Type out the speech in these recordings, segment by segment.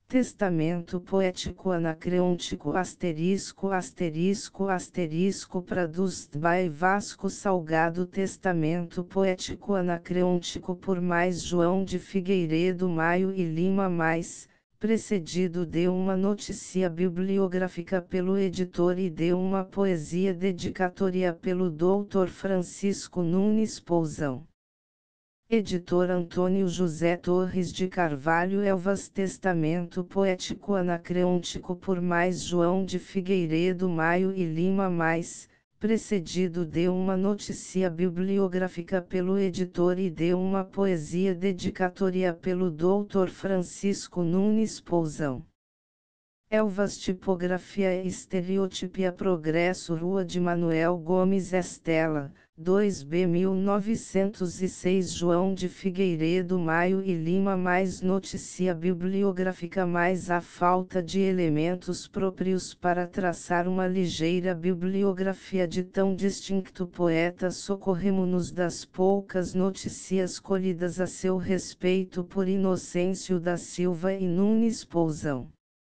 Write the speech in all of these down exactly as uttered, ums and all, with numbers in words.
Testamento poético anacreôntico asterisco asterisco asterisco produced by Vasco Salgado. Testamento poético anacreôntico por mais João de Figueiredo Maio e Lima mais, precedido de uma notícia bibliográfica pelo editor e de uma poesia dedicatória pelo doutor Francisco Nunes Pousão. Editor Antônio José Torres de Carvalho Elvas. Testamento poético anacreôntico por mais João de Figueiredo Maio e Lima mais, precedido de uma notícia bibliográfica pelo editor e de uma poesia dedicatória pelo doutor Francisco Nunes Pousão. Elvas. Tipografia e Estereotipia Progresso Rua de Manuel Gomes Estela, dois B mil novecentos e seis João de Figueiredo Maio e Lima mais notícia bibliográfica mais a falta de elementos próprios para traçar uma ligeira bibliografia de tão distinto poeta. Socorremo-nos das poucas notícias colhidas a seu respeito por Inocêncio da Silva e Nunes Pousão.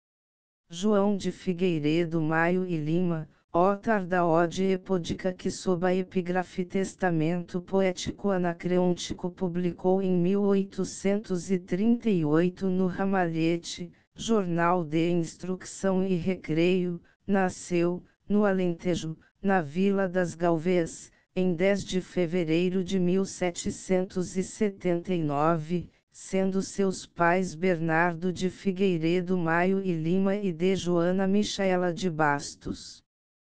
João de Figueiredo Maio e Lima, autor da Ode Epódica que sob a epígrafe Testamento Poético Anacreôntico publicou em mil oitocentos e trinta e oito no Ramalhete, Jornal de Instrução e Recreio, nasceu, no Alentejo, na Vila das Galvês, em dez de fevereiro de mil setecentos e setenta e nove, sendo seus pais Bernardo de Figueiredo Maio e Lima e de Joana Michaela de Bastos.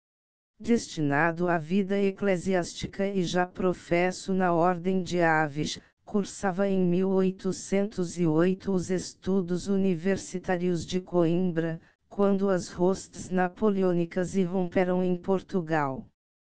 Destinado à vida eclesiástica e já professo na Ordem de Aves, cursava em mil oitocentos e oito os estudos universitários de Coimbra, quando as hostes napoleônicas irromperam em Portugal.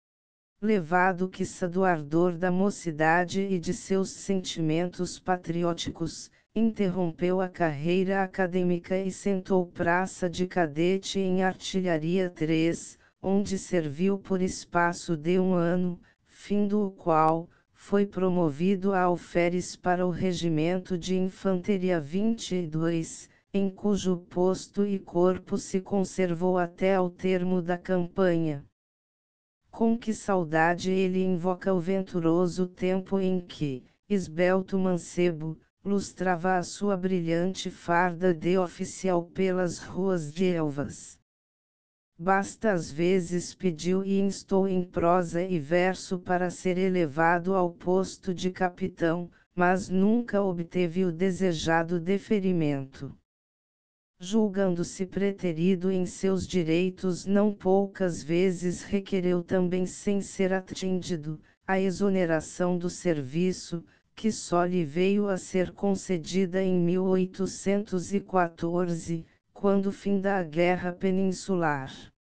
Levado quiçá do ardor da mocidade e de seus sentimentos patrióticos, interrompeu a carreira acadêmica e sentou praça de cadete em Artilharia três, onde serviu por espaço de um ano, findo o qual, foi promovido a alferes para o Regimento de Infantaria vinte e dois, em cujo posto e corpo se conservou até ao termo da campanha. Com que saudade ele invoca o venturoso tempo em que, esbelto mancebo, lustrava a sua brilhante farda de oficial pelas ruas de Elvas. Basta às vezes pediu e instou em prosa e verso para ser elevado ao posto de capitão, mas nunca obteve o desejado deferimento. Julgando-se preterido em seus direitos, não poucas vezes requereu também sem ser atendido, a exoneração do serviço, que só lhe veio a ser concedida em mil oitocentos e quatorze, quando finda a Guerra Peninsular.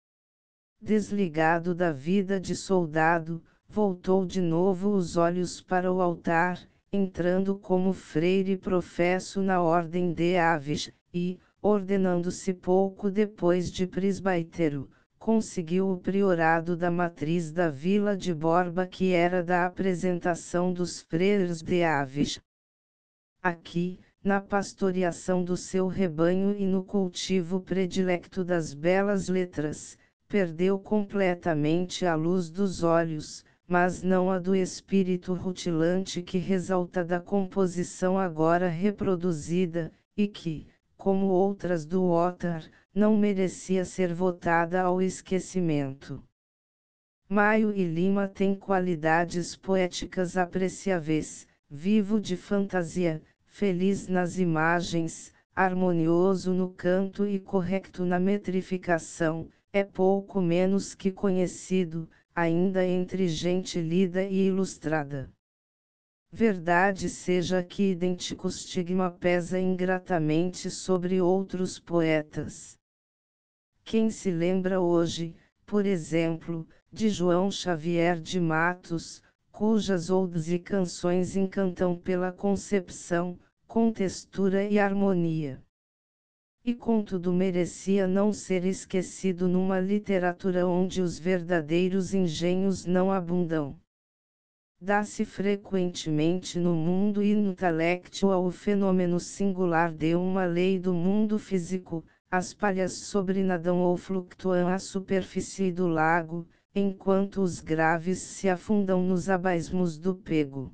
Desligado da vida de soldado, voltou de novo os olhos para o altar, entrando como freire professo na Ordem de Aves, e, ordenando-se pouco depois de presbítero, conseguiu o priorado da matriz da vila de Borba, que era da apresentação dos freires de Aves. Aqui, na pastoreação do seu rebanho e no cultivo predilecto das belas letras, perdeu completamente a luz dos olhos, mas não a do espírito rutilante que resulta da composição agora reproduzida, e que, como outras do autor, não merecia ser votada ao esquecimento. Maio e Lima tem qualidades poéticas apreciáveis, vivo de fantasia, feliz nas imagens, harmonioso no canto e correto na metrificação, é pouco menos que conhecido, ainda entre gente lida e ilustrada. Verdade seja que idêntico estigma pesa ingratamente sobre outros poetas. Quem se lembra hoje, por exemplo, de João Xavier de Matos, cujas odes e canções encantam pela concepção, contextura e harmonia. E contudo merecia não ser esquecido numa literatura onde os verdadeiros engenhos não abundam. dá-se frequentemente no mundo intelectual o fenômeno singular de uma lei do mundo físico: as palhas sobrenadam ou flutuam à superfície do lago, enquanto os graves se afundam nos abismos do pego.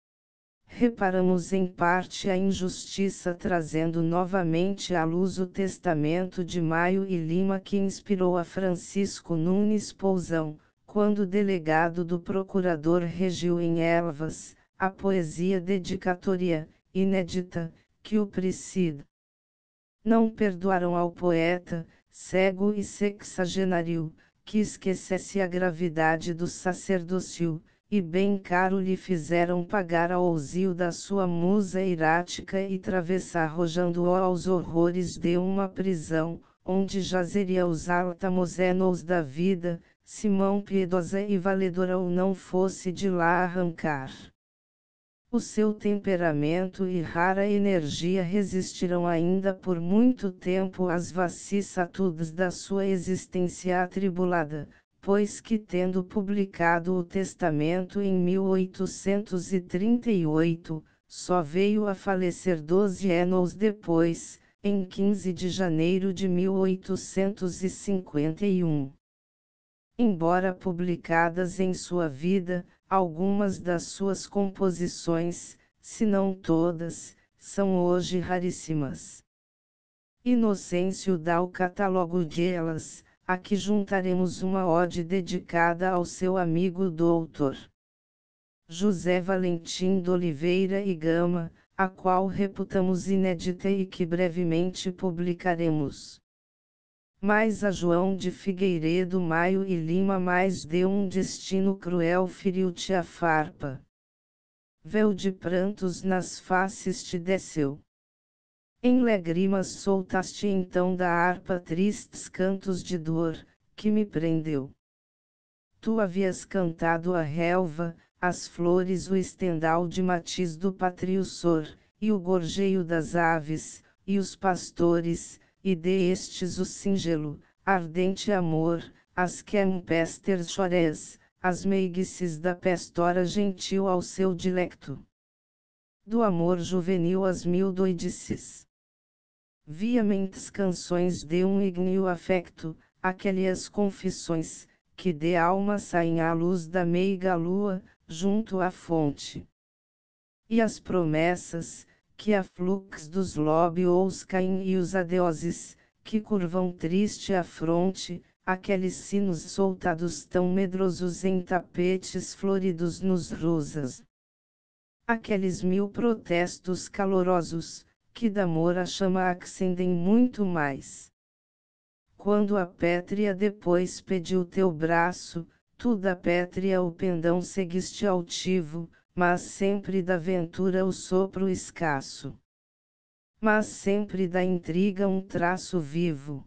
Reparamos em parte a injustiça trazendo novamente à luz o testamento de Maio e Lima que inspirou a Francisco Nunes Pousão, quando delegado do procurador regiu em Elvas, a poesia dedicatória, inédita, que o precede. Não perdoaram ao poeta, cego e sexagenário, que esquecesse a gravidade do sacerdócio, e bem caro lhe fizeram pagar a ousio da sua musa erática e travessar arrojando-o aos horrores de uma prisão, onde jazeria os altamozenos da vida, se mão piedosa e valedora ou não fosse de lá arrancar. O seu temperamento e rara energia resistirão ainda por muito tempo às vicissitudes da sua existência atribulada, pois que tendo publicado o testamento em mil oitocentos e trinta e oito, só veio a falecer doze anos depois, em quinze de janeiro de mil oitocentos e cinquenta e um. Embora publicadas em sua vida, algumas das suas composições, se não todas, são hoje raríssimas. Inocêncio dá o catálogo delas, a que juntaremos uma ode dedicada ao seu amigo doutor José Valentim de Oliveira e Gama, a qual reputamos inédita e que brevemente publicaremos. Mas a João de Figueiredo Maio e Lima mais deu um destino cruel, feriu-te a farpa. Véu de prantos nas faces te desceu. Em lágrimas soltaste então da harpa tristes cantos de dor, que me prendeu. Tu havias cantado a relva, as flores o estendal de matiz do patriussor, e o gorjeio das aves, e os pastores, e de estes o singelo, ardente amor, as quempester chores, as meiguices da pestora gentil ao seu dilecto. Do amor juvenil as mil doidices. Viamentes canções de um ígneo afecto, aquelas confissões, que de alma saem à luz da meiga lua, junto à fonte. E as promessas, que a flux dos lóbios caem e os adeoses, que curvam triste a fronte, aqueles sinos soltados tão medrosos em tapetes floridos nos rosas. Aqueles mil protestos calorosos, que d'amor a chama acendem muito mais. Quando a pétrea depois pediu teu braço, tu da pétrea o pendão seguiste altivo, mas sempre da ventura o sopro escasso. Mas sempre da intriga um traço vivo.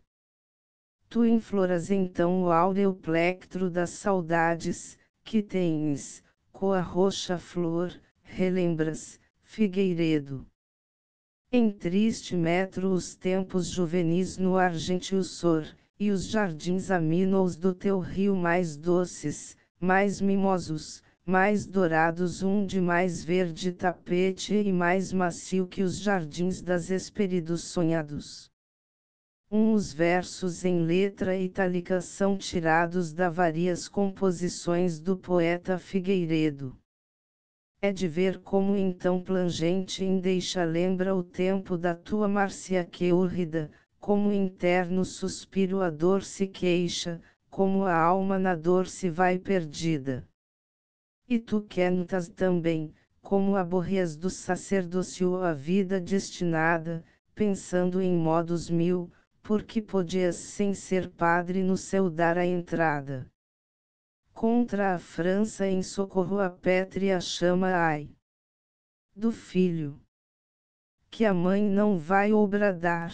Tu infloras então o áureo plectro das saudades, que tens, coa roxa flor, relembras, Figueiredo. Em triste metro os tempos juvenis no argentio sor, e os jardins aminos do teu rio mais doces, mais mimosos, mais dourados, um de mais verde tapete e mais macio que os jardins das Hesperidos sonhados. Uns versos em letra itálica são tirados da várias composições do poeta Figueiredo. É de ver como então plangente em deixa lembra o tempo da tua Márcia que úrrida, como interno suspiro a dor se queixa, como a alma na dor se vai perdida. E tu cantas também, como aborrias do sacerdócio a vida destinada, pensando em modos mil, porque podias sem ser padre no céu dar a entrada. Contra a França em socorro a pétrea chama ai do filho, que a mãe não vai obradar.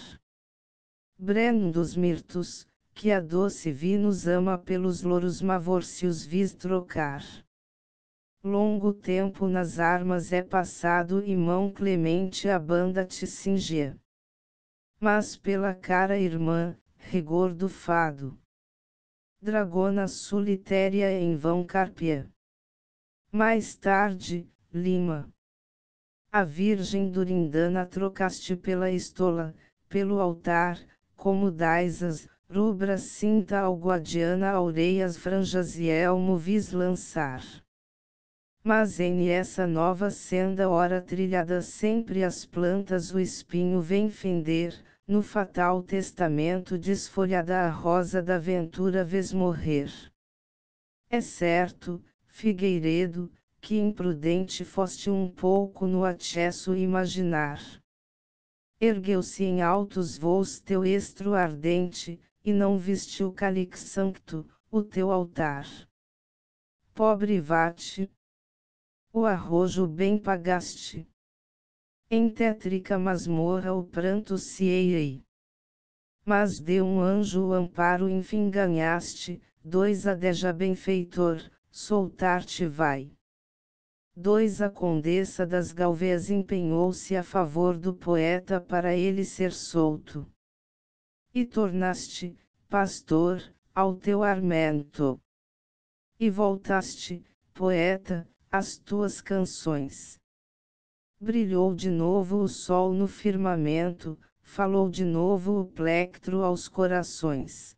Breno dos mirtos, que a doce vi nos ama pelos louros mavórcios vis trocar. Longo tempo nas armas é passado e mão clemente a banda te cingia. Mas pela cara irmã, rigor do fado. Dragona solitária em vão carpia. Mais tarde, Lima. A Virgem Durindana trocaste pela estola, pelo altar, como daisas, rubra cinta algoadiana aureias franjas e elmo vis lançar. Mas em essa nova senda ora trilhada sempre as plantas o espinho vem fender, no fatal testamento desfolhada a rosa da ventura vês morrer. É certo, Figueiredo, que imprudente foste um pouco no acesso imaginar. Ergueu-se em altos voos teu estro ardente, e não viste o calix sancto, o teu altar. Pobre vate! O arrojo bem pagaste. Em tétrica masmorra o pranto se eia. Mas de um anjo o amparo enfim ganhaste, dois a deja benfeitor, soltar-te vai. Dois a condessa das Galveias empenhou-se a favor do poeta para ele ser solto. E tornaste, pastor, ao teu armento. E voltaste, poeta, às tuas canções. Brilhou de novo o sol no firmamento, falou de novo o plectro aos corações.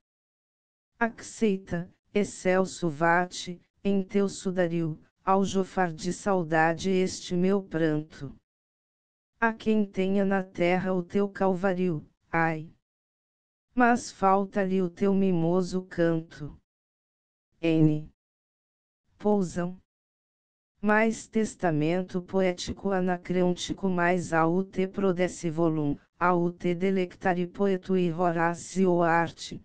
Aceita, excelso vate, em teu sudario, ao jofar de saudade este meu pranto. Há quem tenha na terra o teu calvário, ai! Mas falta-lhe o teu mimoso canto. N. Pousam. Mais testamento poético anacreontico mais aut prodesse volum, aut delectare poetui Horatio arte.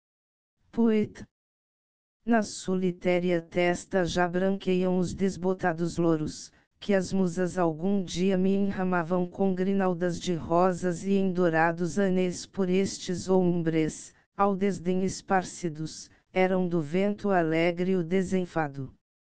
Poeta. Na solitéria testa já branqueiam os desbotados louros, que as musas algum dia me enramavam com grinaldas de rosas e em dourados anéis por estes oumbres, ao desdém esparcidos, eram do vento alegre o desenfado.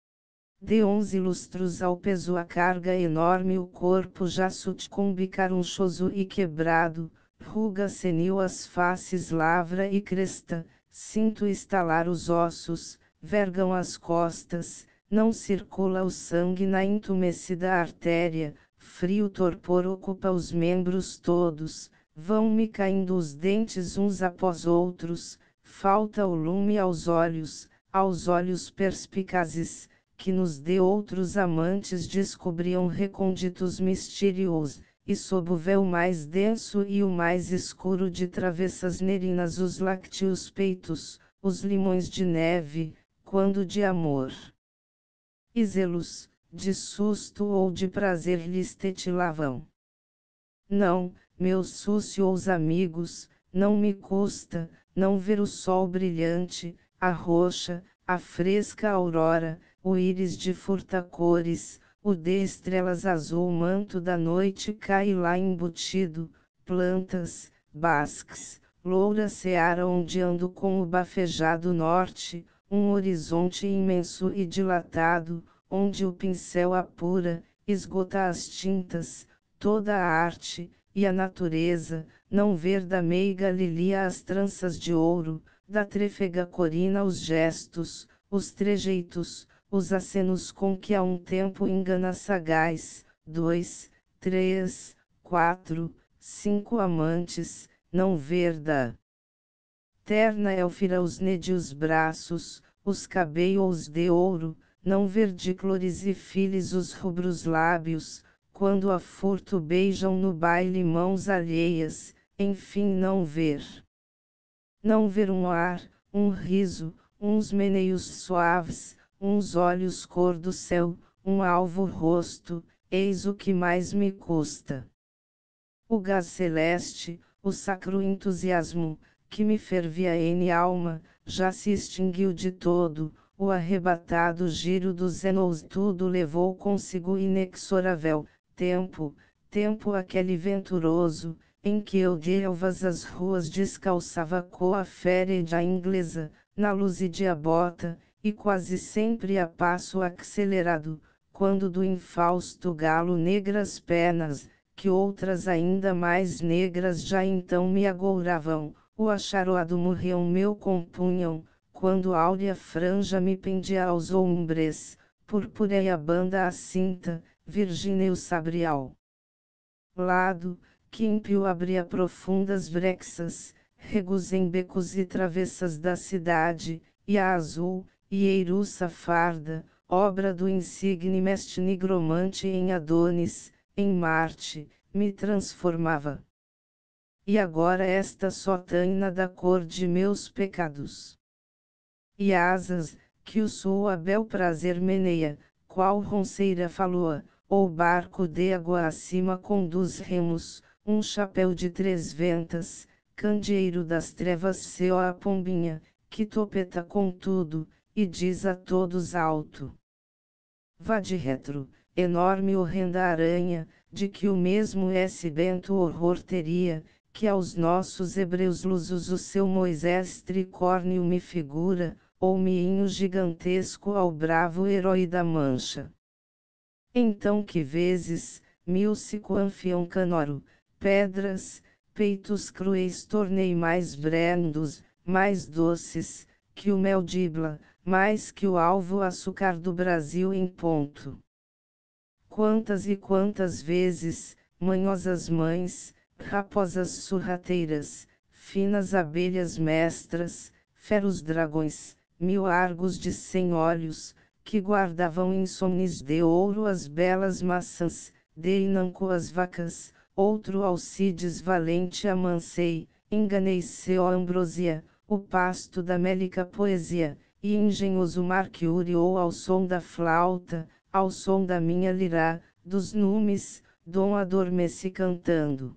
De onze lustros ao peso a carga enorme o corpo já sucumbe carunchoso e quebrado, ruga senil as faces lavra e cresta, sinto estalar os ossos, vergam as costas, não circula o sangue na entumecida artéria, frio torpor ocupa os membros todos, vão-me caindo os dentes uns após outros, falta o lume aos olhos, aos olhos perspicazes, que nos de outros amantes descobriam recônditos mistérios, e sob o véu mais denso e o mais escuro de travessas nerinas os lácteos peitos, os limões de neve, quando de amor e zelos, de susto ou de prazer lhes tetilavam. Não, meus súcios amigos, não me custa, não ver o sol brilhante, a roxa, a fresca aurora, o íris de furtacores, o de estrelas azul manto da noite cai lá embutido, plantas, basques, loura seara ondeando com o bafejado norte, um horizonte imenso e dilatado, onde o pincel apura, esgota as tintas, toda a arte, e a natureza, não ver da meiga lilia as tranças de ouro, da trêfega corina os gestos, os trejeitos, os acenos com que a um tempo engana sagaz, dois, três, quatro, cinco amantes, não ver da terna Élfira os nédios braços, os cabelos de ouro, não ver de clores e files os rubros lábios, quando a furto beijam no baile mãos alheias, enfim não ver. Não ver um ar, um riso, uns meneios suaves, uns olhos cor do céu, um alvo rosto, eis o que mais me custa. O gás celeste, o sacro entusiasmo, que me fervia em alma, já se extinguiu de todo, o arrebatado giro dos anos tudo levou consigo inexorável, tempo, tempo aquele venturoso, em que eu de elvas as ruas descalçava coa férea inglesa, na luz de a bota, e quase sempre a passo acelerado, quando do infausto galo negras penas, que outras ainda mais negras já então me agouravam, o acharoado morreu meu compunham, quando áurea franja me pendia aos ombres, purpureia banda a cinta, virgíneo sabrial. Lado, químpio abria profundas brexas, regos em becos e travessas da cidade, e a azul, e eiruça farda, obra do insigne mestre nigromante em Adonis, em Marte, me transformava. E agora esta só taina da cor de meus pecados. E asas, que o sul a bel prazer meneia, qual ronceira faloa, ou barco de água acima conduz remos, um chapéu de três ventas, candeeiro das trevas seu a pombinha, que topeta com tudo, e diz a todos alto. Vá de retro, enorme horrenda aranha, de que o mesmo esse bento horror teria, que aos nossos hebreus lusos o seu Moisés tricórnio me figura, ou miinho gigantesco ao bravo herói da mancha. Então que vezes, milcico anfião canoro, pedras, peitos cruéis tornei mais brandos, mais doces, que o mel de Ibla, mais que o alvo açúcar do Brasil em ponto. Quantas e quantas vezes, manhosas mães, raposas surrateiras, finas abelhas mestras, feros dragões, mil argos de cem olhos, que guardavam insomnes de ouro as belas maçãs, de inanco as vacas, outro Alcides valente amancei, enganei seu ambrosia, o pasto da mélica poesia, e engenhoso marquioriou ao som da flauta, ao som da minha lira, dos numes, dom adormeci cantando.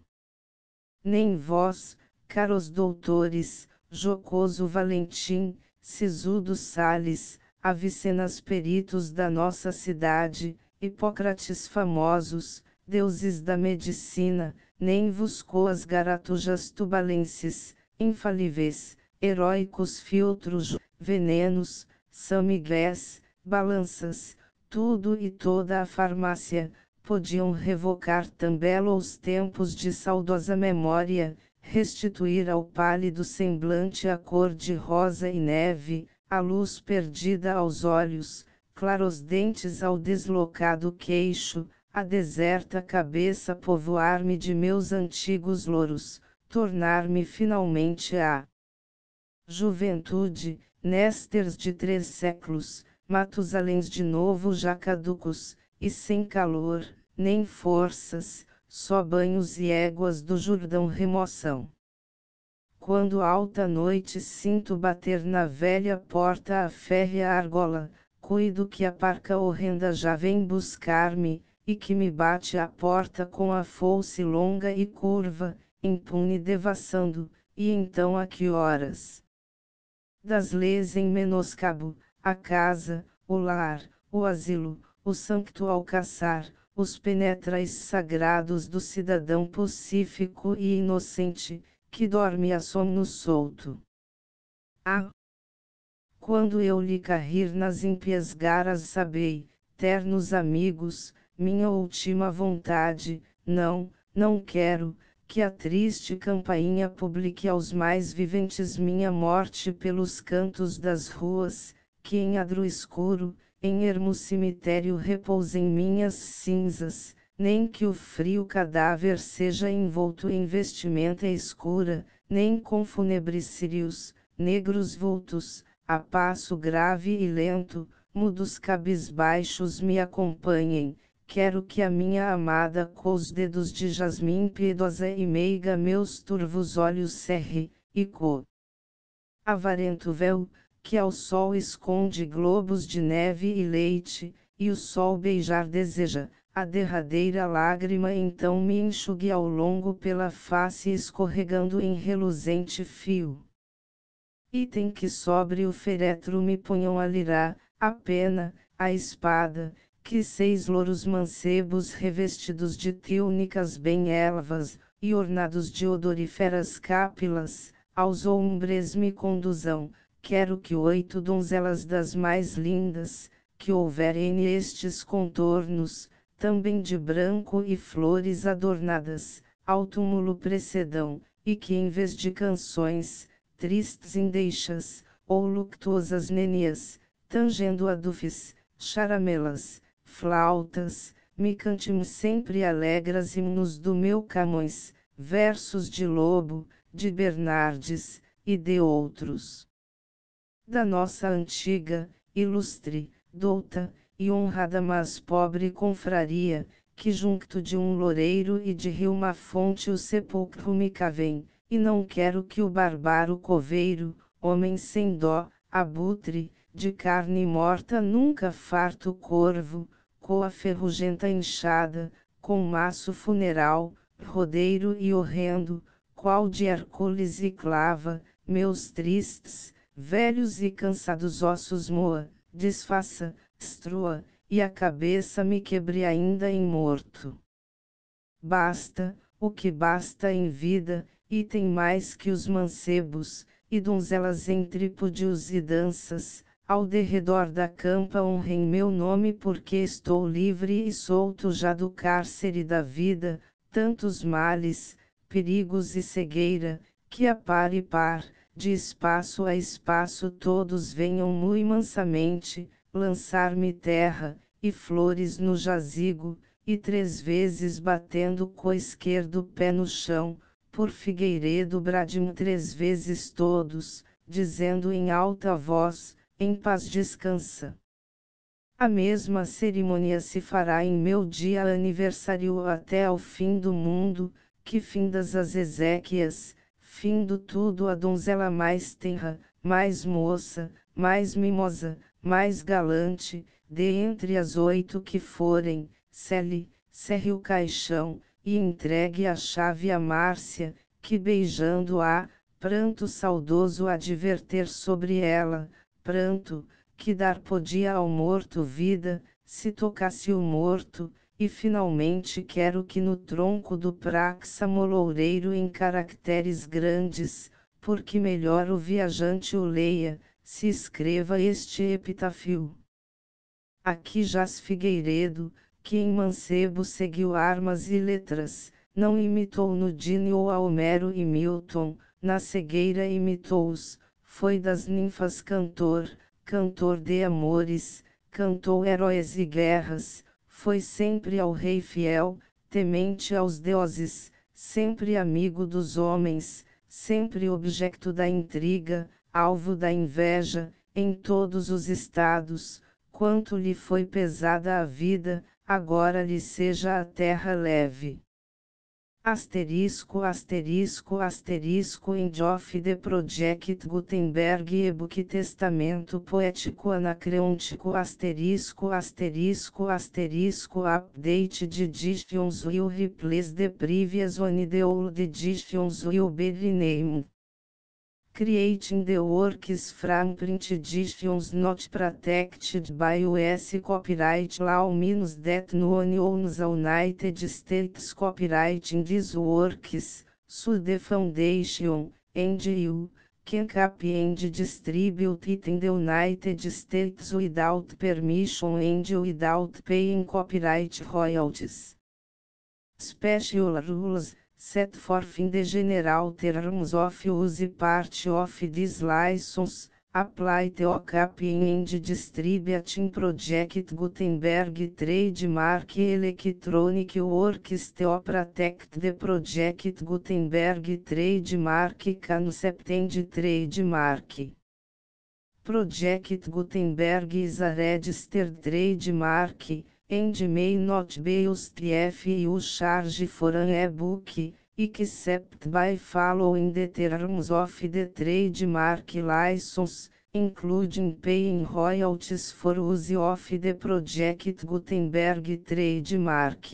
Nem vós, caros doutores, jocoso Valentim, sisudo Sales, Avicenas peritos da nossa cidade, Hipócrates famosos, deuses da medicina, nem vos coas garatujas tubalenses, infalíveis, heróicos filtros, venenos, samigués, balanças, tudo e toda a farmácia, podiam revocar também os tempos de saudosa memória, restituir ao pálido semblante a cor de rosa e neve, a luz perdida aos olhos, claros dentes ao deslocado queixo, a deserta cabeça povoar-me de meus antigos louros, tornar-me finalmente a juventude, nésteres de três séculos, Matusaléns de novo já caducos, e sem calor, nem forças, só banhos e éguas do Jordão remoção. Quando alta noite sinto bater na velha porta a férrea argola, cuido que a parca horrenda já vem buscar-me, e que me bate à porta com a foice longa e curva, impune devassando, e então a que horas? Das leis em menoscabo, a casa, o lar, o asilo, o sancto alcaçar, os penetrais sagrados do cidadão pacífico e inocente, que dorme a sono solto. Ah! Quando eu lhe cair nas ímpias garas sabei, ternos amigos, minha última vontade, não, não quero, que a triste campainha publique aos mais viventes minha morte pelos cantos das ruas, que em adro escuro, em ermo cemitério repousem minhas cinzas, nem que o frio cadáver seja envolto em vestimenta escura, nem com fúnebres círios, negros vultos, a passo grave e lento, mudos cabisbaixos me acompanhem, quero que a minha amada com os dedos de jasmim piedosa e meiga meus turvos olhos cerre, e co avarento véu, que ao sol esconde globos de neve e leite, e o sol beijar deseja, a derradeira lágrima então me enxugue ao longo pela face escorregando em reluzente fio. Item que sobre o féretro me ponham a lira, a pena, a espada, que seis louros mancebos revestidos de túnicas bem elvas, e ornados de odoríferas cápilas, aos ombres me conduzam. Quero que oito donzelas das mais lindas, que houverem nestes contornos, também de branco e flores adornadas, ao túmulo precedam, e que em vez de canções, tristes endeixas, ou luctuosas nenias, tangendo adufes, charamelas, flautas, me cante-me sempre alegres himnos do meu Camões, versos de Lobo, de Bernardes, e de outros. Da nossa antiga, ilustre, douta, e honrada mas pobre confraria, que junto de um loureiro e de rio uma fonte o sepulcro me cavém, e não quero que o bárbaro coveiro, homem sem dó, abutre, de carne morta nunca farto corvo, coa ferrugenta inchada, com maço funeral, rodeiro e horrendo, qual de Hércules e clava, meus tristes, velhos e cansados ossos moa, desfaça, destrua, e a cabeça me quebre ainda em morto. Basta, o que basta em vida, e tem mais que os mancebos, e donzelas em trípodios e danças, ao derredor da campa honrem meu nome porque estou livre e solto já do cárcere da vida, tantos males, perigos e cegueira, que a par e par, de espaço a espaço todos venham mui mansamente, lançar-me terra, e flores no jazigo, e três vezes batendo co esquerdo pé no chão, por Figueiredo brade-me três vezes todos, dizendo em alta voz, em paz descansa. A mesma cerimônia se fará em meu dia aniversário até ao fim do mundo, que findas as Ezequias, findo tudo a donzela mais tenra, mais moça, mais mimosa, mais galante, de entre as oito que forem, cele, cerre o caixão, e entregue a chave a Márcia, que beijando-a, pranto saudoso há de verter sobre ela, pranto, que dar podia ao morto vida, se tocasse o morto, e finalmente quero que no tronco do praxamo loureiro em caracteres grandes, porque melhor o viajante o leia, se escreva este epitáfio. Aqui jaz Figueiredo, que em mancebo seguiu armas e letras, não imitou Nudine ou a Homero e Milton, na cegueira imitou-os, foi das ninfas cantor, cantor de amores, cantou heróis e guerras, foi sempre ao rei fiel, temente aos deuses, sempre amigo dos homens, sempre objeto da intriga, alvo da inveja, em todos os estados, quanto lhe foi pesada a vida, agora lhe seja a terra leve. Asterisco asterisco asterisco End of the Project Gutenberg e-book Testamento Poético Anacreontico asterisco asterisco asterisco Update de editions will replace the previous one the old editions will be renamed. Creating the works from print editions not protected by U S copyright law means that no one owns the United States copyright in these works, so the foundation, and you, can copy and distribute it in the United States without permission and without paying copyright royalties. Special rules set forth in the general terms of use part of this license, apply to copying and distributing Project Gutenberg trademark electronic works to protect the Project Gutenberg trademark concept and trademark. Project Gutenberg is a registered trademark, and may not be used if you charge for an e-book, except by following the terms of the trademark license, including paying royalties for use of the Project Gutenberg trademark.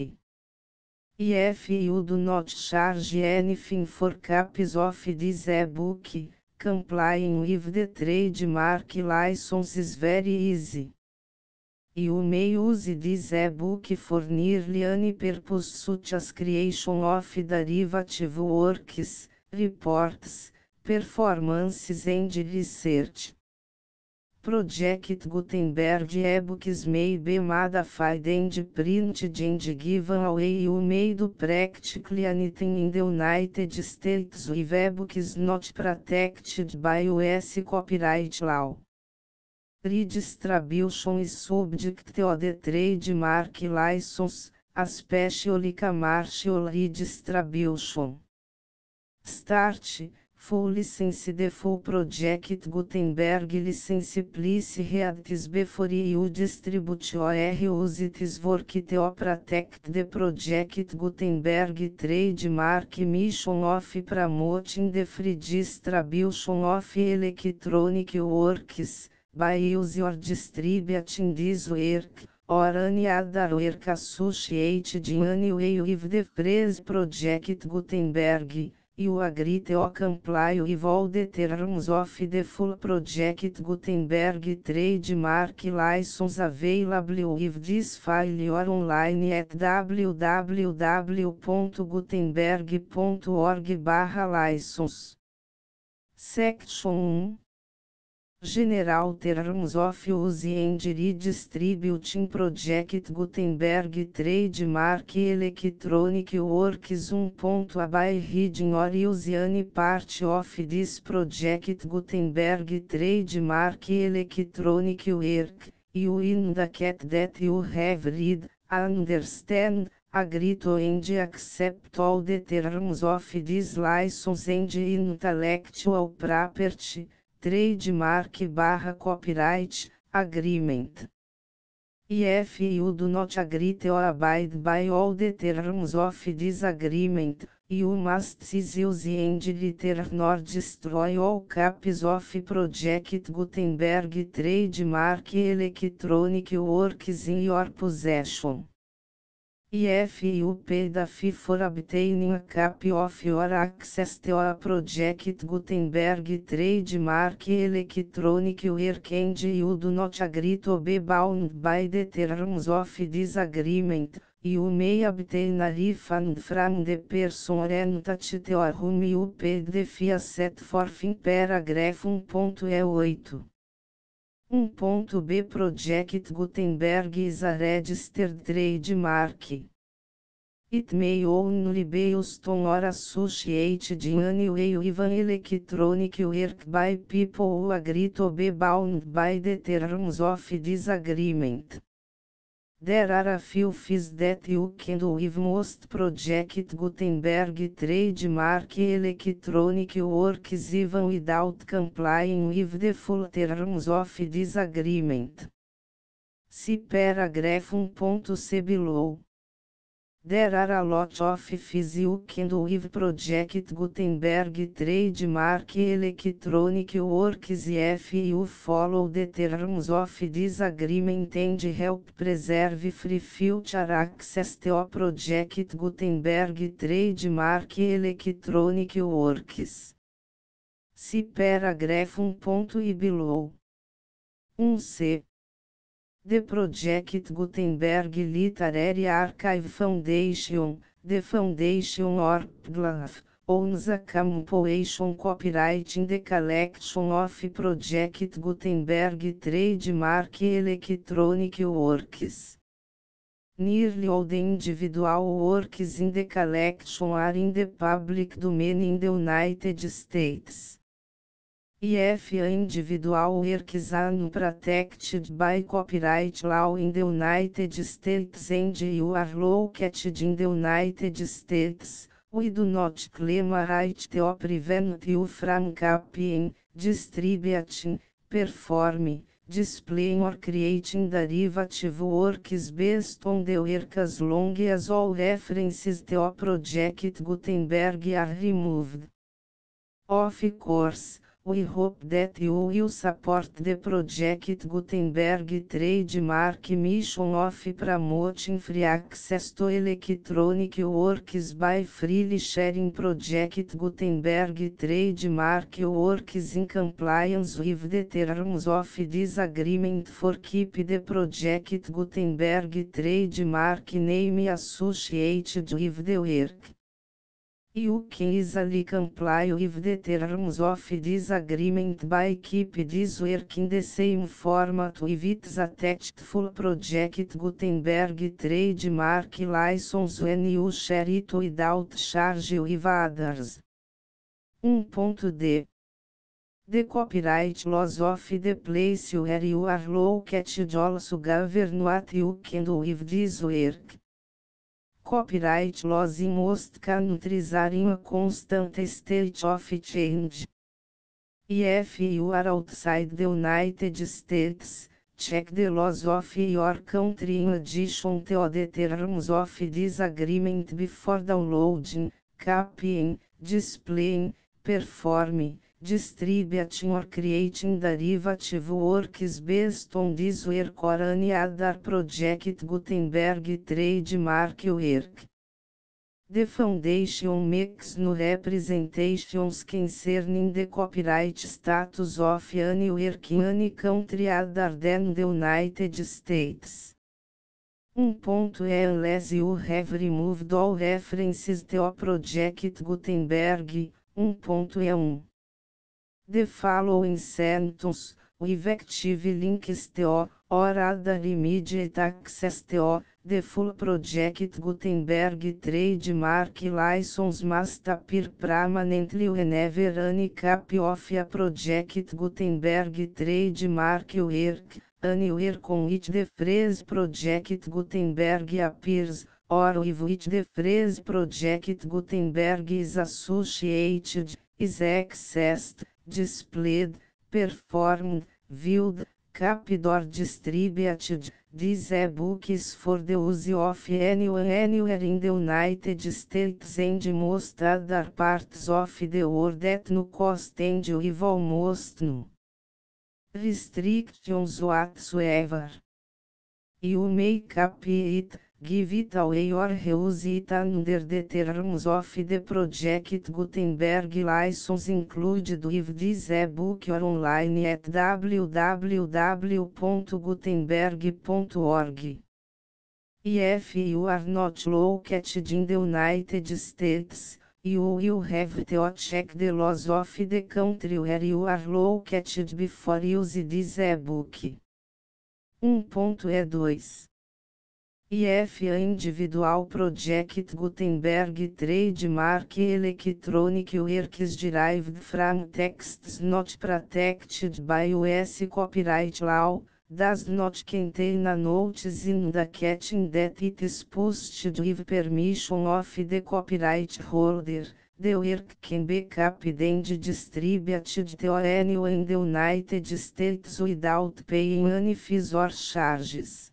If you do not charge anything for copies of this e-book, complying with the trademark license is very easy. You may use this e-book for nearly any purpose such as creation of derivative works, reports, performances and research. Project Gutenberg e-books may be modified and printed and given away. You may do practically anything in the United States with e-books not protected by U S copyright law. Redistribution is subject to the trademark license, especially commercial redistribution. Start, full license. The full project Gutenberg license please read this before you distribute or use this work to protect the project Gutenberg trademark mission of promoting the free distribution of electronic works, by use or distributing this work, or any other work associated in any way with the phrase project Gutenberg. You agree to comply with all the terms of the full project Gutenberg trademark license available with this file or online at w w w ponto gutenberg ponto org barra license. Section one. General Terms of Use and Redistributing Project Gutenberg Trademark Electronic Works one. By reading or use any part of this project Gutenberg Trademark Electronic Work, you indicate that you have read, understand, agree to and accept all the terms of this license and intellectual property, trademark barra copyright, agreement. If you do not agree to abide by all the terms of this agreement, you must cease use and return or destroy all copies of Project Gutenberg trademark electronic works in your possession. If you pay the fee for obtaining a copy of your access to a Project Gutenberg trademark electronic work and you do not agree to be bound by the terms of this agreement, you may obtain a refund from the person or entity to whom you paid the fee set forth in paragraph one ponto eight. one ponto b Project Gutenberg is a registered trademark. It may only be used on or associated in any way with an electronic work by people who agree to be bound by the terms of this agreement. There are a few fees that you can do with most Project Gutenberg trademark electronic works even without complying with the full terms of this agreement. See paragraph one ponto c below. There are a lot of fees you can do with Project Gutenberg trademark electronic works if you follow the terms of this agreement and help preserve free future access to Project Gutenberg trademark electronic works. See paragraph one ponto i below. one c. The Project Gutenberg Literary Archive Foundation, the Foundation or P G L A F, owns a compilation copyright in the collection of Project Gutenberg trademark electronic works. Nearly all the individual works in the collection are in the public domain in the United States. If individual works are not protected by copyright law in the United States and you are located in the United States, we do not claim a right to prevent you from copying, distributing, performing, displaying or creating derivative works based on the work as long as all references to Project Gutenberg are removed. Of course, we hope that you will support the Project Gutenberg trademark mission of promoting free access to electronic works by freely sharing Project Gutenberg trademark works in compliance with the terms of this agreement for keep the Project Gutenberg trademark name associated with the work. You can easily comply with the terms of this agreement by keep this work in the same format with its attached full Project Gutenberg trademark license when you share it without charge with others. one ponto d. The copyright laws of the place where you are located also govern what you can do with this work. Copyright laws in most countries are in a constant state of change. If you are outside the United States, check the laws of your country in addition to the terms of this agreement before downloading, copying, displaying, performing, distributing or creating derivative works based on this work or any other project Gutenberg trademark work. The Foundation makes no representations concerning the copyright status of any work in any country other than the United States. one ponto e Unless you have removed all references to a project Gutenberg, one ponto e um. The following sentence, with active links to, or other immediate access to, the full project Gutenberg trademark license must appear permanently whenever any copy of a project Gutenberg trademark work, anywhere con which the phrase project Gutenberg appears, or with which the phrase project Gutenberg is associated, is accessed, displayed, performed, viewed, copied or distributed. This e-book is for the use of anyone anywhere in the United States and most other parts of the world at no cost and with almost no restrictions whatsoever. You may copy it, give it away or reuse it under the terms of the project Gutenberg license included with this e-book or online at w w w ponto gutenberg ponto org. If you are not located in the United States, you will have to check the laws of the country where you are located before use this e-book. one ponto e dois. If a individual project Gutenberg trademark electronic works derived from texts not protected by U S copyright law, does not contain a notice indicating that it is posted with permission of the copyright holder, the work can be copied and distributed to anyone in the United States without paying any fees or charges.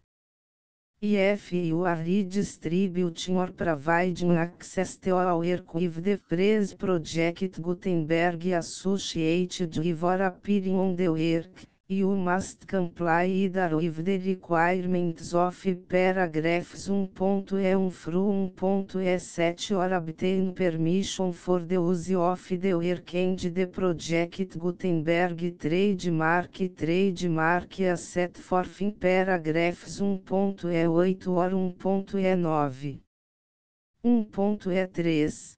If you are redistributing or providing access to a work with the phrase project Gutenberg associated with or appearing on the work, you must comply either with the requirements of paragraphs one ponto e um through one ponto e seven or obtain permission for the use of the work and the project Gutenberg trademark trademark as set forth in paragraphs one ponto e oito or one ponto e nove. one ponto e três.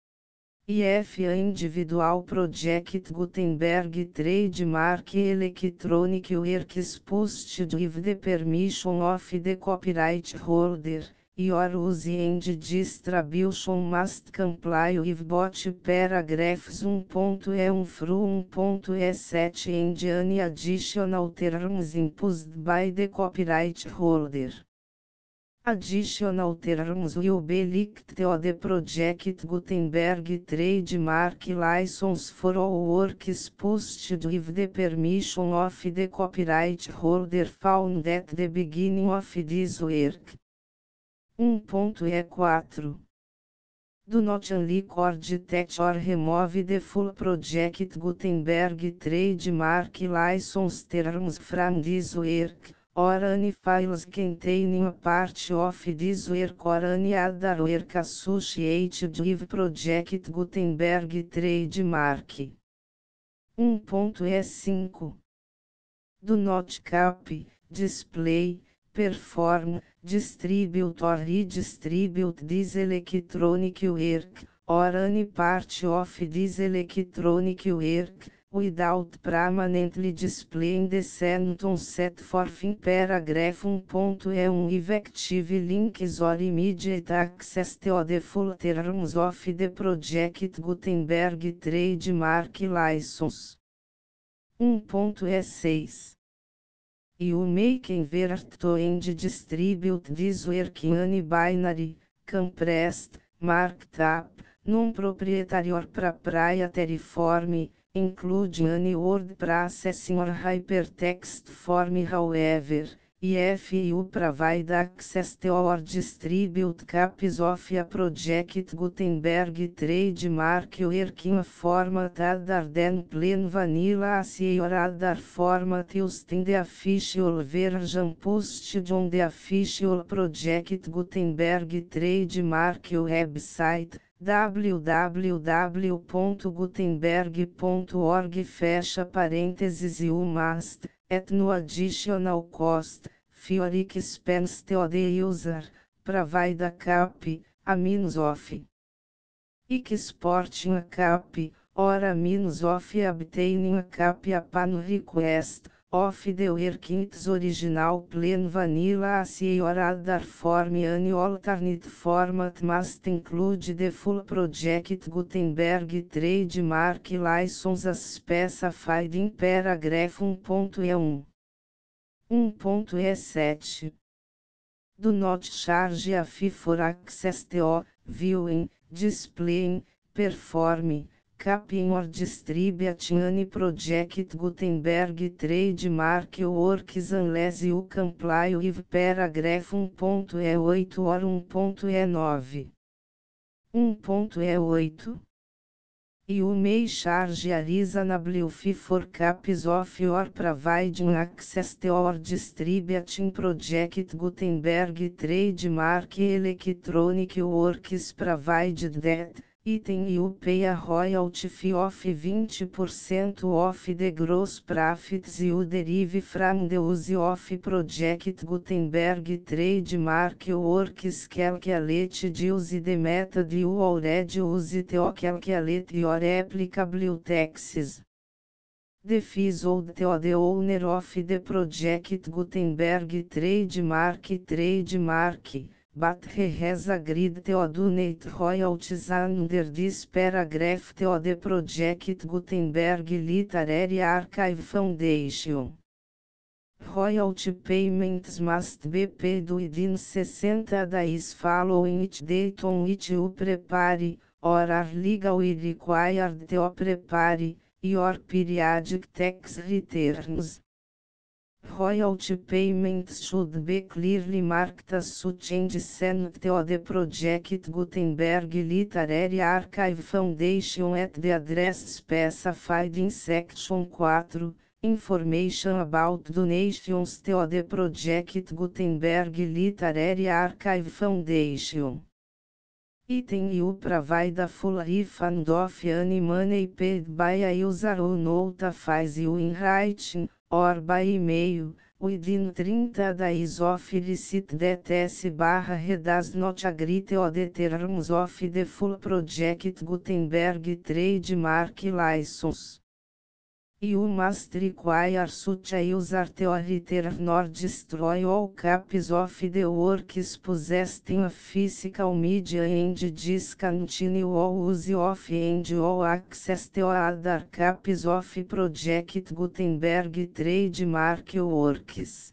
If a individual project Gutenberg trademark electronic works posted with the permission of the copyright holder, your use and distribution must comply with both paragraphs one ponto e um through one ponto e seven and any additional terms imposed by the copyright holder. Additional terms will be linked to the project Gutenberg trademark license for all works posted with the permission of the copyright holder found at the beginning of this work. one ponto e quatro. Do not unrecord that or remove the full project Gutenberg trademark license terms from this work, or any files containing a part of this work or any other work associated with project Gutenberg trademark. one ponto e cinco. Do not copy, display, perform, distribute or redistribute this electronic work, or any part of this electronic work, without permanently displaying the sentence set forth in paragraph one ponto e um with active links or immediate access to the full terms of the project Gutenberg trademark license. um ponto seis. You may convert to and distribute this work in binary, compressed, marked up, non-proprietary or proprietary form, including any word processing or hypertext form. However, if you provide access to or distribute copies of a project Gutenberg trademark work in a format other than plain vanilla as or other format used in the official version posted on the official project Gutenberg trademark website, w w w ponto gutenberg ponto org, fecha parênteses. You must, at no additional cost, for expense to the user, provide a copy, a means of exporting a copy, or a means of obtaining a copy upon request, of the work in its original plain vanilla as or other form. Any alternate format must include the full project Gutenberg trademark license as specified in paragraph one ponto one. um ponto sete. Do not charge a fee for access to, viewing, displaying, performing, copying or distributing any project Gutenberg trademark works unless you comply with paragraph one ponto oito or one ponto nove. um ponto oito. You may charge a reasonable fee for copies of your providing access to or distributing project Gutenberg trademark electronic works provided that, item you pay a royalty fee of twenty percent of the gross profits you derive from the use of project Gutenberg trademark works calculated use the method you already use to calculate your applicable taxes. The fees owed to the owner of the project Gutenberg trademark trademark, but he has agreed to donate royalties under this paragraph to the project Gutenberg Literary Archive Foundation. Royalty payments must be paid within sixty days following each date on which you prepare, or are legally required to prepare, your periodic tax returns. Royalty payments should be clearly marked as such and sent to the project Gutenberg Literary Archive Foundation at the address specified in Section four, Information about donations to the project Gutenberg Literary Archive Foundation. Item you provide a full refund of any money paid by a user who notifies you in writing, or by email, within thirty days of receipt that S barra he does not agree to the terms of the full project Gutenberg trademark license. You must require such a user to return or destroy all copies of the works possessed in a physical media and discontinue all use of and all access to other copies of project Gutenberg trademark works.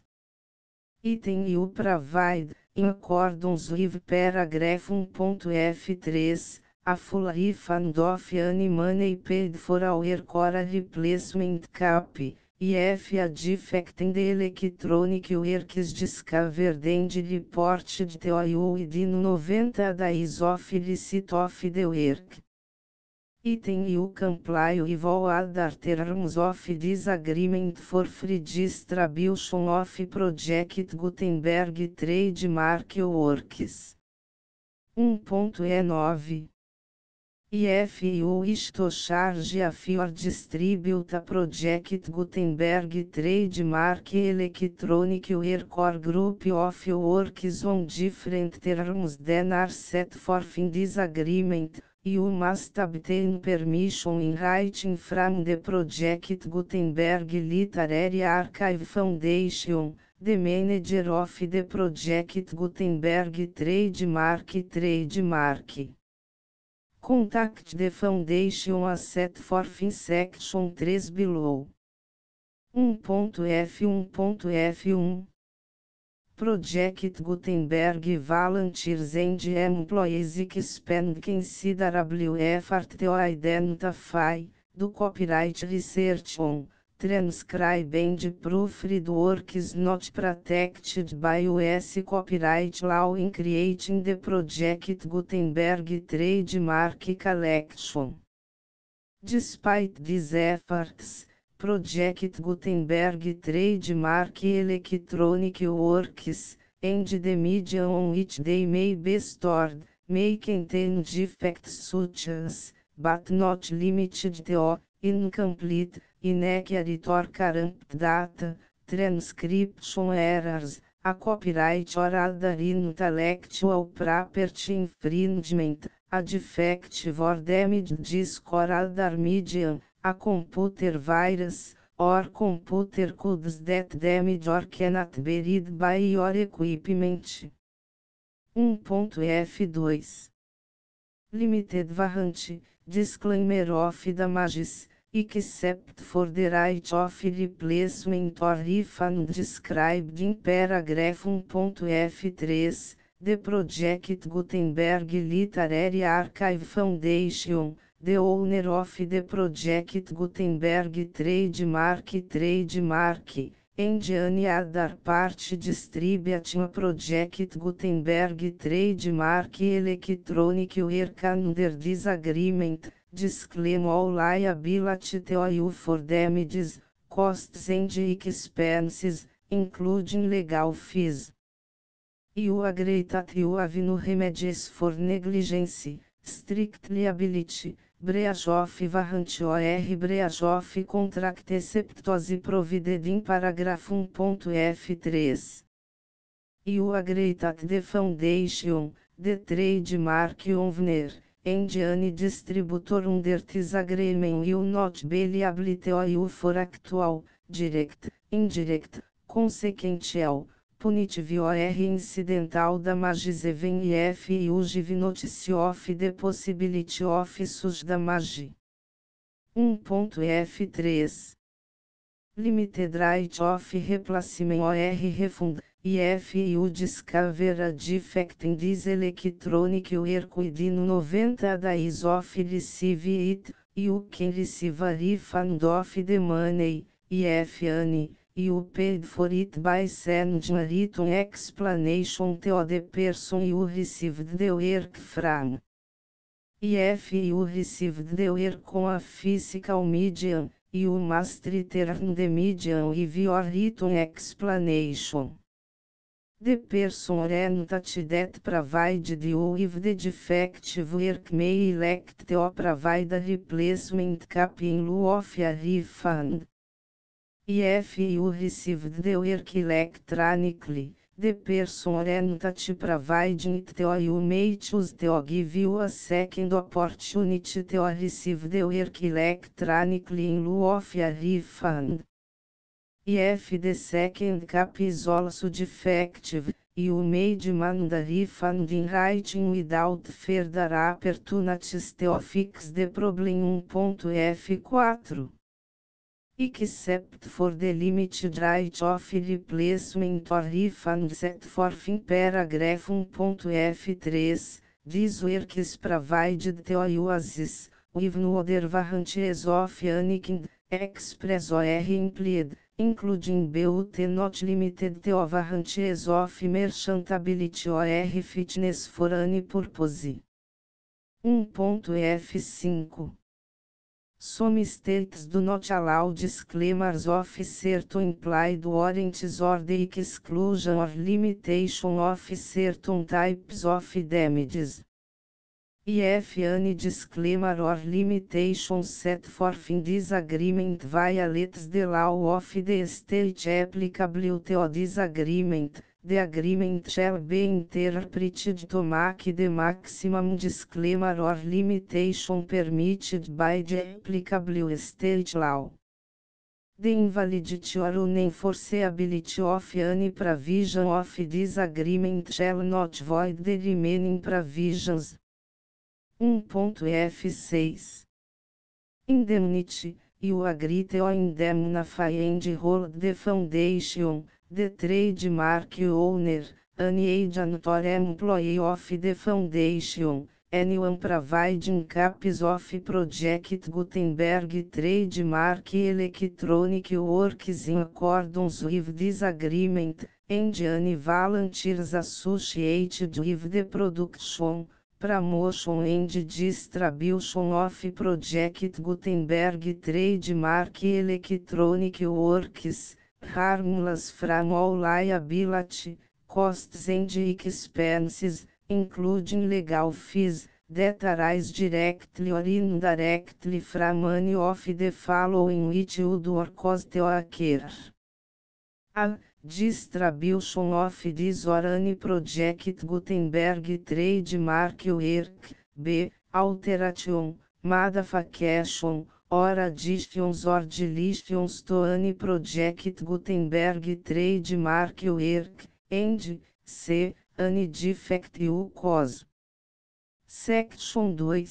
Item you provide, in accordance with paragraph one ponto F three, a full refund of any money paid for a work or a replacement copy, if a defect in the electronic work is discovered and reported to you within ninety days of receipt of the work. Item you comply with all other terms of this agreement for free distribution of project Gutenberg trademark works. um ponto nove. If you wish to charge a fee or distribute a project Gutenberg trademark electronic work or group of works on different terms than are set forth in this agreement, you must obtain permission in writing from the project Gutenberg Literary Archive Foundation, the manager of the project Gutenberg trademark trademark. Contact the foundation as set forth in section three below. um ponto F um ponto F um Project Gutenberg Volunteers and Employees Expand Considerable Effort to Identify, do Copyright Research on, Transcribe and Proofread Works Not Protected by U S Copyright Law in Creating the Project Gutenberg Trademark Collection. Despite these efforts, Project Gutenberg Trademark Electronic Works, and the media on which they may be stored, may contain defects such as, but not limited to, incomplete, inaccurate or corrupt data, transcription errors, a copyright or other intellectual property infringement, a defective or damaged disk or other medium, a computer virus, or computer codes that damage or cannot be read by your equipment. um ponto F dois Limited warranty, disclaimer of damages, except for the right of replacement or refund described in paragraph um ponto F três, the Project Gutenberg Literary Archive Foundation, the owner of the Project Gutenberg Trademark Trademark, and any other party distributing Project Gutenberg Trademark Electronic Work under this agreement, disclaim all liability to you for damages, costs and expenses, including legal fees. You agree that you have no remedies for negligence, strict liability, breach of warranty or breach of contract except as provided in paragraph um ponto F três. You agree that the foundation, the trademark owner, and any distributor under this agreement will not be liable to you for actual, direct, indirect, consequential, punitive or incidental damages even if you give notice of the possibility of such damage. um ponto F três Limited right of replacement or refund, if you discover a defect in this electronic work within ninety days of receive it, you can receive a refund of the money, if any. You paid for it by sending a written explanation to the person you received the work from. If you received the work on a physical medium, you must return the medium with your written explanation. The person or entity that provided you with the defective work may elect to provide a replacement copy in lieu of a refund. If you received the work electronically, the person or entity providing it to you may choose to give you a second opportunity to receive the work electronically in lieu of a refund. If the second copy is also defective, you may demand a refund in writing without further opportunities to fix the problem. um ponto F quatro Except for the limited right of replacement or refund set forth in paragraph um ponto F três, this work is provided to you as is, with no other warranties of any kind, express or implied, including but not limited to warranties of merchantability or fitness for any purpose. um ponto F cinco Some states do not allow disclaimers of certain implied warranties or the exclusion or limitation of certain types of damages. If any disclaimer or limitation set forth in this agreement violates the law of the state applicable to this agreement, the agreement shall be interpreted to make the maximum disclaimer or limitation permitted by the applicable state law. The invalidity or unenforceability of any provision of this agreement shall not void the remaining provisions. um ponto F seis Indemnity. you agree to indemnify and hold the foundation, the trademark owner, any agent or employee of the foundation, anyone providing copies of Project Gutenberg trademark electronic works in accordance with this agreement, and any volunteers associated with the production, promotion and distribution of Project Gutenberg trademark electronic works, harmless from all liability, costs and expenses, including legal fees, that arise directly or indirectly from any of the following which would or cause to occur. A. Distribution of this or any Project Gutenberg trademark work. B. Alteration, modification, or additions or deletions to any Project Gutenberg trademark work, and C. Any defect you cause. Section two.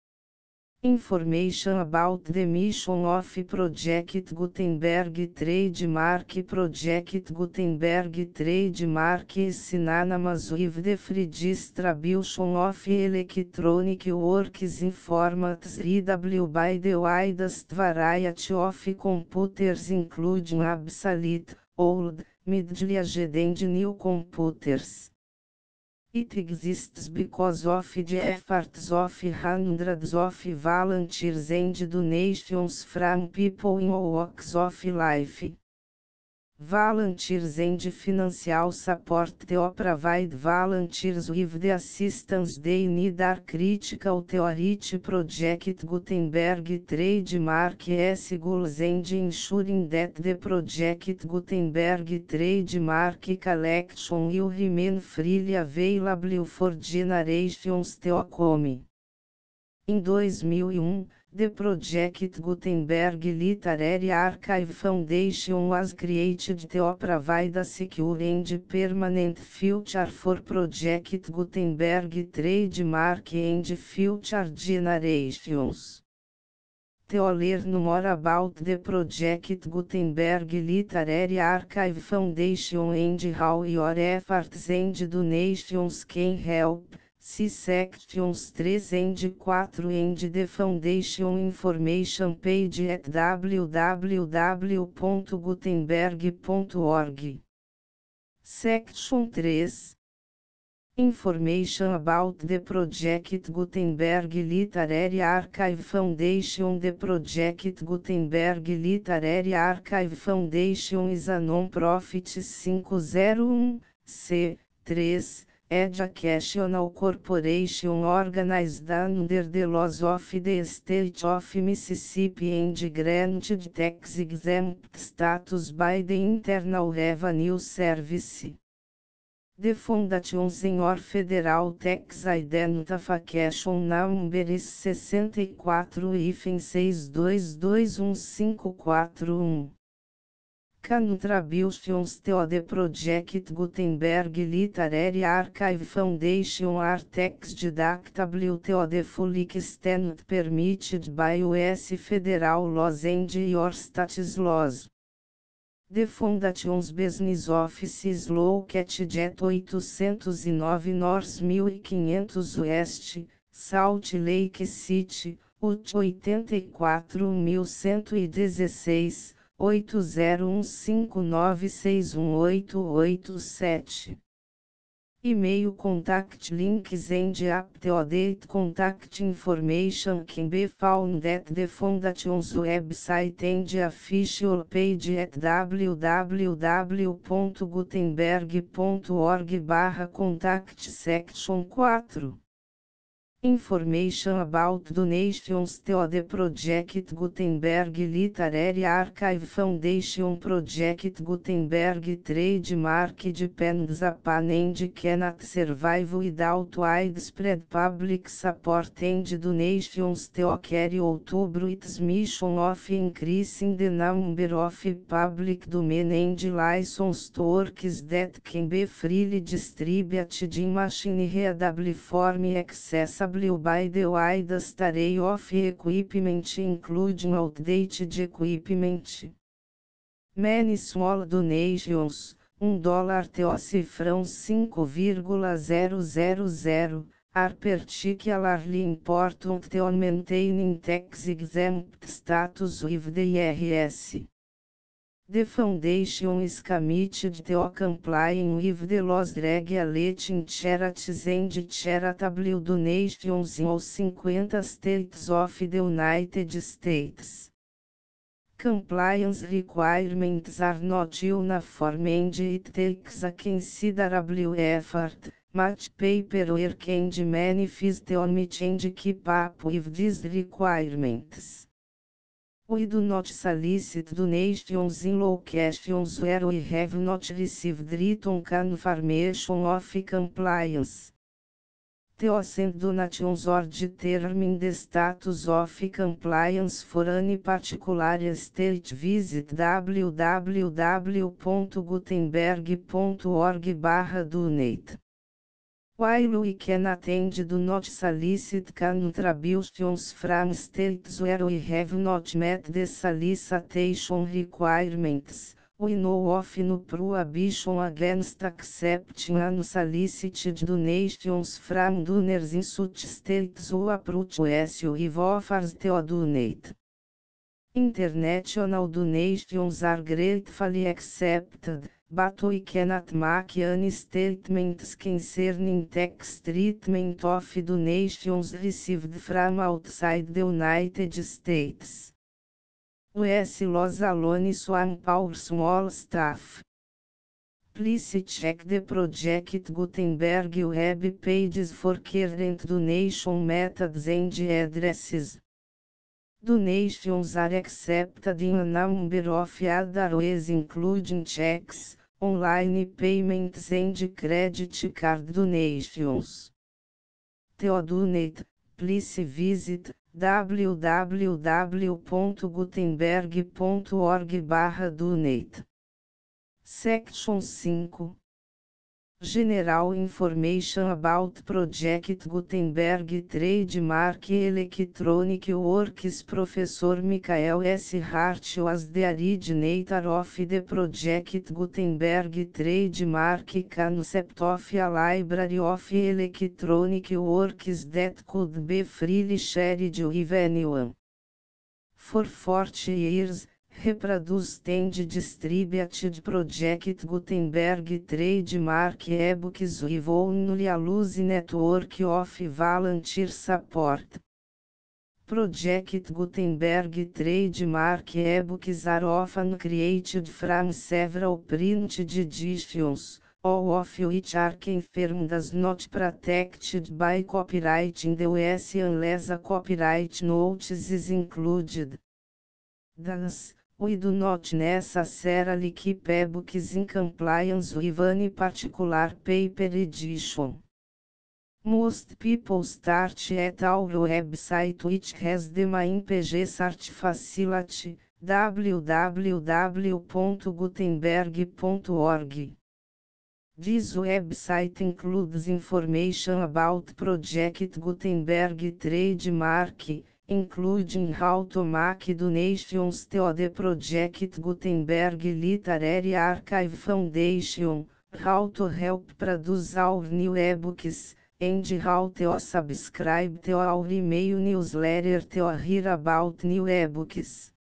Information about the mission of Project Gutenberg trademark. Project Gutenberg trademark is synonymous with the free distribution of electronic works in formats readable by the widest variety of computers, including obsolete, old, middle-aged and new computers. It exists because of the efforts of hundreds of volunteers and donations from people in all walks of life. Volunteers and financial support to provide volunteers with the assistance they need are critical to reach Project Gutenberg trademark's goals and ensuring that the Project Gutenberg trademark collection will remain freely available for generations to come. Em dois mil e um, the Project Gutenberg Literary Archive Foundation was created to provide a secure and permanent future for Project Gutenberg trademark and future generations. To learn more about the Project Gutenberg Literary Archive Foundation and how your efforts and donations can help, see sections three and four and the Foundation information page at w w w ponto gutenberg ponto org. Section three. Information about the Project Gutenberg Literary Archive Foundation. The Project Gutenberg Literary Archive Foundation is a non-profit five oh one C three educational corporation organized under the laws of the State of Mississippi and granted tax-exempt status by the Internal Revenue Service. The Foundation Senhor Federal Tax Identification Number is sessenta e quatro seis dois dois um cinco quatro um. Contributions to the Project Gutenberg Literary Archive Foundation are tax deductible to the full extent permitted by U S federal laws and your state's laws. The Foundation's business office is located at eight oh nine North quinhentos West, Salt Lake City, Utah oito quatro um um seis, oito zero um cinco nove seis um oito oito sete. E-mail contact links and up-to-date contact information can be found at the Foundation's website and official page at w w w ponto gutenberg ponto org barra contact section four. Information about donations to the Project Gutenberg Literary Archive Foundation. Project Gutenberg trademark depends upon and cannot survive without widespread public support and donations to carry out its mission of increasing the number of public domain and licensed works that can be freely distributed in machine-readable form accessible W by the wide array of equipment including outdated equipment. Many small donations, um dólar to cifrão cinco vírgula zero zero zero, are particularly important to maintaining tax-exempt status with the I R S. The foundation is committed to complying with the laws regulating charities and charitable donations in all fifty states of the United States. Compliance requirements are not uniform and it takes a considerable effort, much paperwork and manifest to meet and keep up with these requirements. We do not solicit donations in locations where we have not received written confirmation of compliance. To send donations or determine the status of compliance for any particular state, visit w w w dot gutenberg dot org barra donate. While we can attend do not solicit contributions from states where we have not met the solicitation requirements, we know of no prohibition against accepting unsolicited donations from donors in such states who approach us with offers to donate. International donations are gratefully accepted, but we cannot make any statements concerning tax treatment of donations received from outside the United States. U S laws alone swamp our small staff. Please check the Project Gutenberg web pages for current donation methods and addresses. Donations are accepted in a number of other ways including checks, online payments and credit card donations. To donate, please visit w w w dot gutenberg dot org barra donate. Section cinco. General Information about Project Gutenberg Trademark Electronic Works. Professor Michael S. Hart was the originator of the Project Gutenberg trademark concept of a library of electronic works that could be freely shared with anyone. For forty years, reproduced and distributed Project Gutenberg trademark ebooks with only a loose network of volunteer support. Project Gutenberg trademark ebooks are often created from several printed editions, all of which are confirmed as not protected by copyright in the U S unless a copyright notice is included. Thus, we do not necessarily keep ebooks in compliance with any particular paper edition. Most people start at our website, which has the main page search facility, w w w dot gutenberg dot org. This website includes information about Project Gutenberg trademark, including how to make donations to the Project Gutenberg Literary Archive Foundation, how to help produce our new ebooks, and how to subscribe to our email newsletter to hear about new ebooks.